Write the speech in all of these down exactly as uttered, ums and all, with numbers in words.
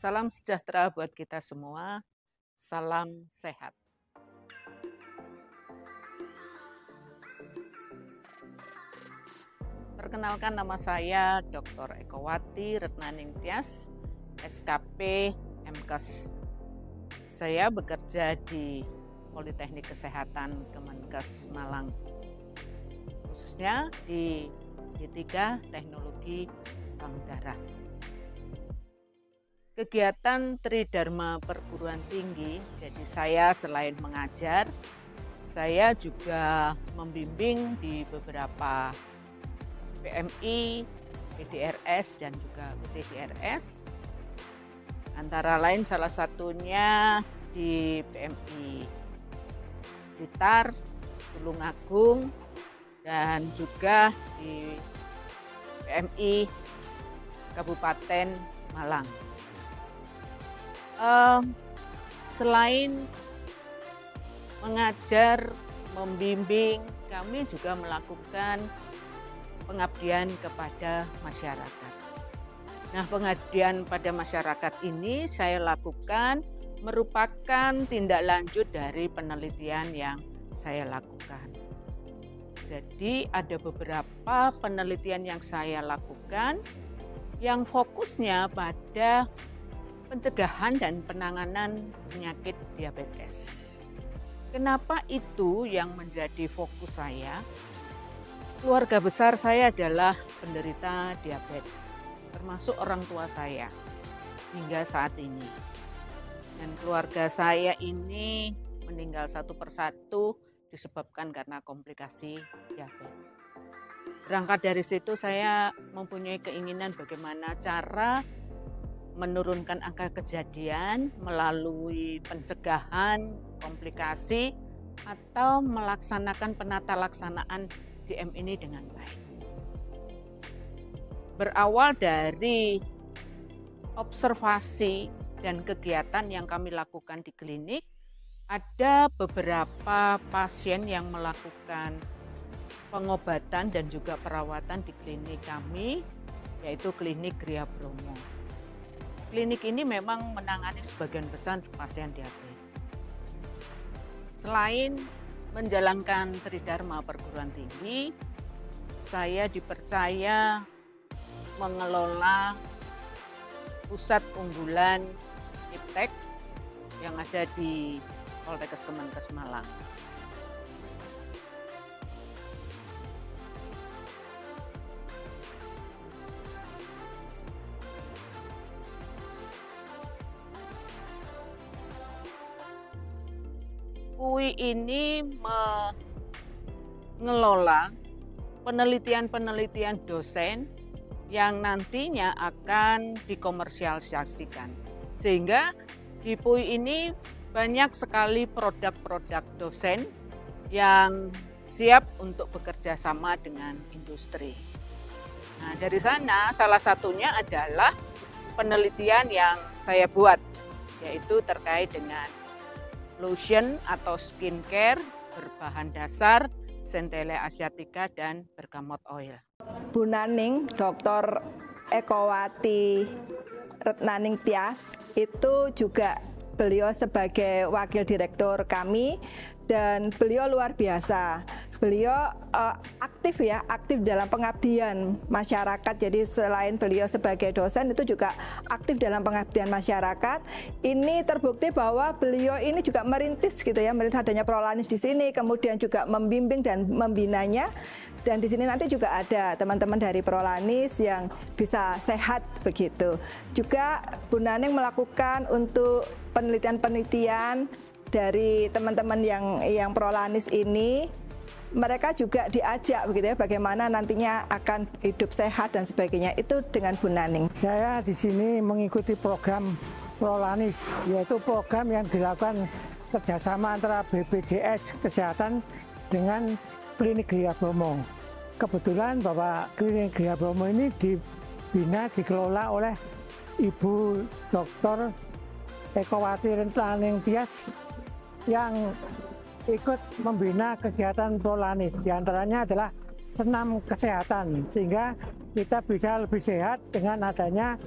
Salam sejahtera buat kita semua, salam sehat. Perkenalkan, nama saya doktor Ekowati Retnaning Tias, S K P M Kes. Saya bekerja di Politeknik Kesehatan Kemenkes Malang, khususnya di D tiga Teknologi Bank Darah. Kegiatan Tridharma Perguruan Tinggi, jadi saya selain mengajar, saya juga membimbing di beberapa P M I, P D R S, dan juga P T D R S. Antara lain salah satunya di P M I Blitar, Tulungagung, dan juga di P M I Kabupaten Malang. Uh, selain mengajar, membimbing, kami juga melakukan pengabdian kepada masyarakat. Nah, pengabdian pada masyarakat ini saya lakukan merupakan tindak lanjut dari penelitian yang saya lakukan. Jadi ada beberapa penelitian yang saya lakukan yang fokusnya pada pencegahan dan penanganan penyakit diabetes. Kenapa itu yang menjadi fokus saya? Keluarga besar saya adalah penderita diabetes, termasuk orang tua saya hingga saat ini. Dan keluarga saya ini meninggal satu persatu disebabkan karena komplikasi diabetes. Berangkat dari situ saya mempunyai keinginan bagaimana cara menurunkan angka kejadian melalui pencegahan komplikasi atau melaksanakan penata laksanaan D M ini dengan baik. Berawal dari observasi dan kegiatan yang kami lakukan di klinik, ada beberapa pasien yang melakukan pengobatan dan juga perawatan di klinik kami, yaitu klinik Gria Bromo. Klinik ini memang menangani sebagian besar pasien diabetes. Selain menjalankan Tridharma Perguruan Tinggi, saya dipercaya mengelola pusat unggulan Iptek yang ada di Poltekkes Kemenkes Malang. U I ini mengelola penelitian-penelitian dosen yang nantinya akan dikomersialisasikan. Sehingga di P U I ini banyak sekali produk-produk dosen yang siap untuk bekerja sama dengan industri. Nah, dari sana salah satunya adalah penelitian yang saya buat, yaitu terkait dengan lotion atau skincare berbahan dasar Centella asiatica dan bergamot oil. Bu Naning, doktor Ekowati Retnaning Tias, itu juga beliau sebagai wakil direktur kami dan beliau luar biasa. Beliau uh, aktif ya, aktif dalam pengabdian masyarakat. Jadi selain beliau sebagai dosen itu juga aktif dalam pengabdian masyarakat. Ini terbukti bahwa beliau ini juga merintis gitu ya, merintis adanya Prolanis di sini, kemudian juga membimbing dan membinanya. Dan di sini nanti juga ada teman-teman dari Prolanis yang bisa sehat begitu. Juga Bu Naning melakukan untuk penelitian-penelitian dari teman-teman yang yang Prolanis ini. Mereka juga diajak begitu ya, bagaimana nantinya akan hidup sehat dan sebagainya, itu dengan Bu Naning. Saya di sini mengikuti program Prolanis, yaitu program yang dilakukan kerjasama antara B P J S Kesehatan dengan Klinik Gria Bromo. Kebetulan bahwa Klinik Gria Bromo ini dibina, dikelola oleh Ibu Doktor Ekowati Retnaning Tias yang ikut membina kegiatan Prolanis, diantaranya adalah senam kesehatan, sehingga kita bisa lebih sehat dengan adanya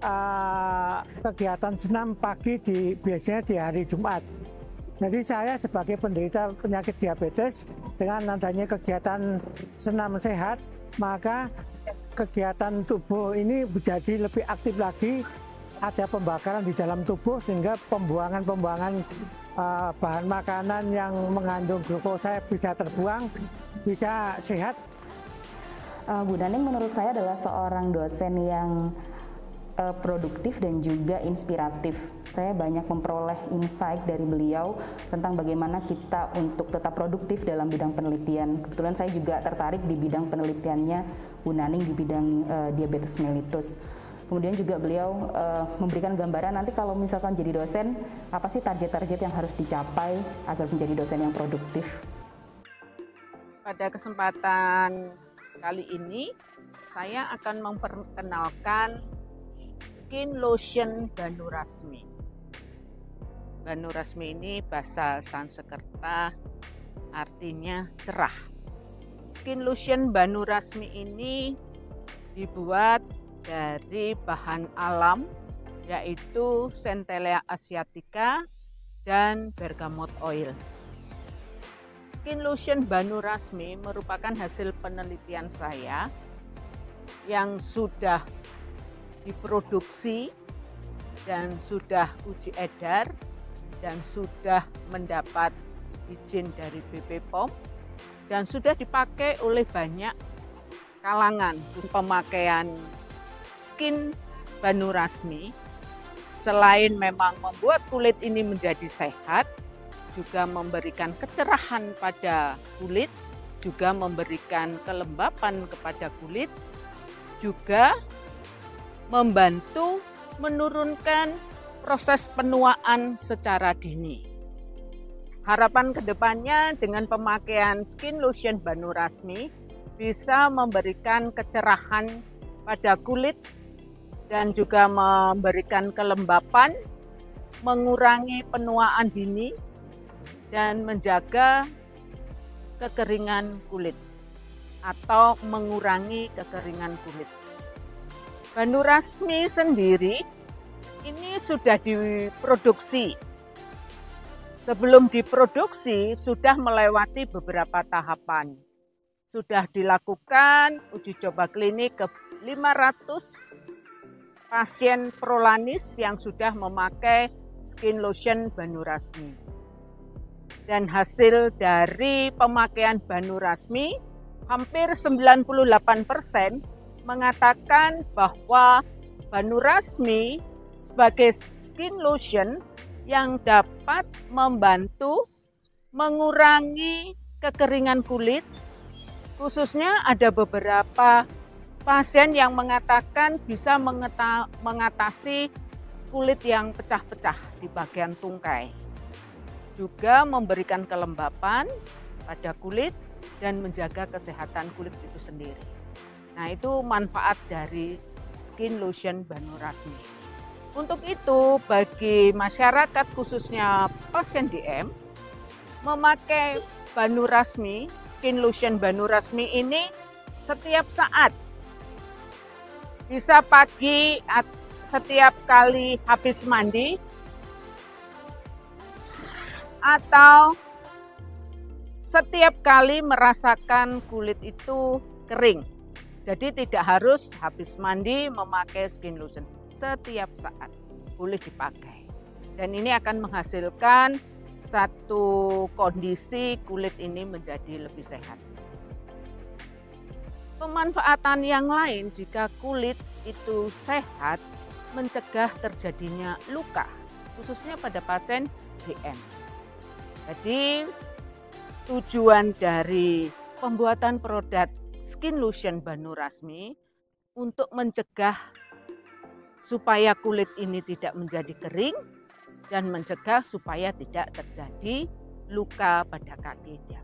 uh, kegiatan senam pagi di biasanya di hari Jumat. Jadi saya sebagai penderita penyakit diabetes dengan adanya kegiatan senam sehat, maka kegiatan tubuh ini menjadi lebih aktif lagi, ada pembakaran di dalam tubuh sehingga pembuangan-pembuangan uh, bahan makanan yang mengandung glukosa bisa terbuang, bisa sehat. Uh, Bu Naning menurut saya adalah seorang dosen yang uh, produktif dan juga inspiratif. Saya banyak memperoleh insight dari beliau tentang bagaimana kita untuk tetap produktif dalam bidang penelitian. Kebetulan saya juga tertarik di bidang penelitiannya Bu Naning di bidang uh, diabetes mellitus. Kemudian juga beliau uh, memberikan gambaran nanti kalau misalkan jadi dosen, apa sih target-target yang harus dicapai agar menjadi dosen yang produktif. Pada kesempatan kali ini, saya akan memperkenalkan Skin Lotion Banu Rasmi. Banu Rasmi ini bahasa Sanskerta artinya cerah. Skin Lotion Banu Rasmi ini dibuat dari bahan alam yaitu Centella asiatica dan bergamot oil. Skin Lotion Banu Rasmi merupakan hasil penelitian saya yang sudah diproduksi dan sudah uji edar dan sudah mendapat izin dari B P P O M dan sudah dipakai oleh banyak kalangan. Pemakaian Skin Banu Rasmi selain memang membuat kulit ini menjadi sehat, juga memberikan kecerahan pada kulit, juga memberikan kelembapan kepada kulit, juga membantu menurunkan proses penuaan secara dini. Harapan kedepannya dengan pemakaian Skin Lotion Banu Rasmi bisa memberikan kecerahan pada kulit dan juga memberikan kelembapan, mengurangi penuaan dini, dan menjaga kekeringan kulit atau mengurangi kekeringan kulit. Banu Rasmi sendiri ini sudah diproduksi. Sebelum diproduksi sudah melewati beberapa tahapan. Sudah dilakukan uji coba klinik ke lima ratus pasien prolanis yang sudah memakai Skin Lotion Banu Rasmi. Dan hasil dari pemakaian Banu Rasmi hampir sembilan puluh delapan persen mengatakan bahwa Banu Rasmi sebagai skin lotion yang dapat membantu mengurangi kekeringan kulit, khususnya ada beberapa pasien yang mengatakan bisa mengeta, mengatasi kulit yang pecah-pecah di bagian tungkai, juga memberikan kelembapan pada kulit dan menjaga kesehatan kulit itu sendiri. Nah, itu manfaat dari Skin Lotion Banu Rasmi. Untuk itu, bagi masyarakat khususnya pasien D M, memakai Banu Rasmi, Skin Lotion Banu Rasmi ini setiap saat. Bisa pagi, setiap kali habis mandi, atau setiap kali merasakan kulit itu kering. Jadi tidak harus habis mandi memakai skin lotion. Setiap saat boleh dipakai. Dan ini akan menghasilkan satu kondisi kulit ini menjadi lebih sehat. Pemanfaatan yang lain jika kulit itu sehat mencegah terjadinya luka, khususnya pada pasien D M. Jadi tujuan dari pembuatan produk Skin Lotion Banu Rasmi untuk mencegah supaya kulit ini tidak menjadi kering dan mencegah supaya tidak terjadi luka pada kaki dia.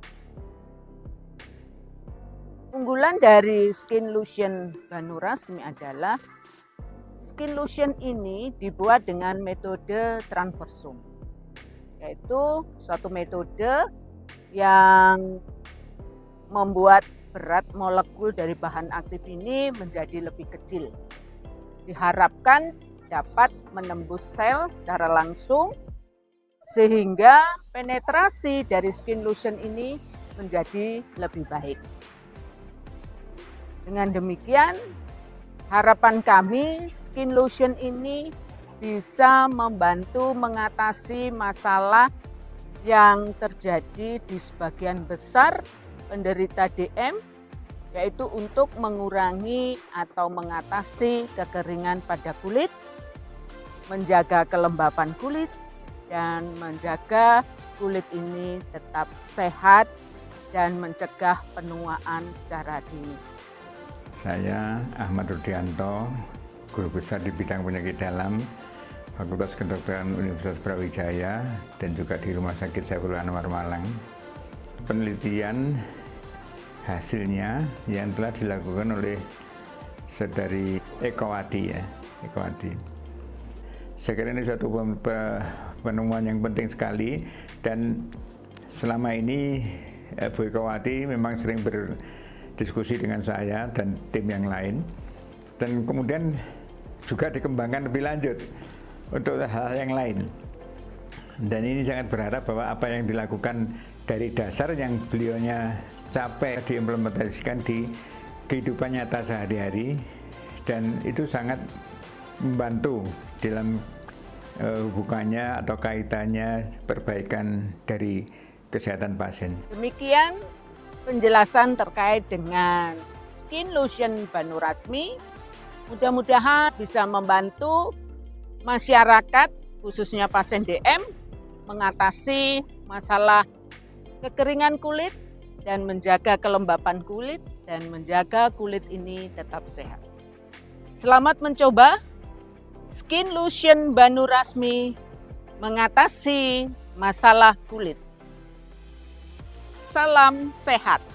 Unggulan dari Skin Lotion Banu Rasmi adalah Skin Lotion ini dibuat dengan metode transversum, yaitu suatu metode yang membuat berat molekul dari bahan aktif ini menjadi lebih kecil. Diharapkan dapat menembus sel secara langsung sehingga penetrasi dari skin lotion ini menjadi lebih baik. Dengan demikian, harapan kami skin lotion ini bisa membantu mengatasi masalah yang terjadi di sebagian besar penderita D M, yaitu untuk mengurangi atau mengatasi kekeringan pada kulit, menjaga kelembapan kulit, dan menjaga kulit ini tetap sehat dan mencegah penuaan secara dini. Saya Ahmad Rudianto, guru besar di bidang penyakit dalam Fakultas Kedokteran Universitas Brawijaya dan juga di Rumah Sakit Saiful Anwar Malang. Penelitian hasilnya yang telah dilakukan oleh saudari Ekowati ya, Ekowati. Saya kira ini suatu penemuan yang penting sekali, dan selama ini Bu Ekowati memang sering berdiskusi dengan saya dan tim yang lain, dan kemudian juga dikembangkan lebih lanjut untuk hal yang lain. Dan ini sangat berharap bahwa apa yang dilakukan dari dasar yang beliaunya capai diimplementasikan di kehidupan nyata sehari-hari, dan itu sangat membantu dalam uh, hubungannya atau kaitannya perbaikan dari kesehatan pasien. Demikian penjelasan terkait dengan skin lotion Banu Rasmi. Mudah-mudahan bisa membantu masyarakat khususnya pasien D M mengatasi masalah kekeringan kulit dan menjaga kelembapan kulit dan menjaga kulit ini tetap sehat. Selamat mencoba skin lotion Banu Rasmi mengatasi masalah kulit. Salam sehat.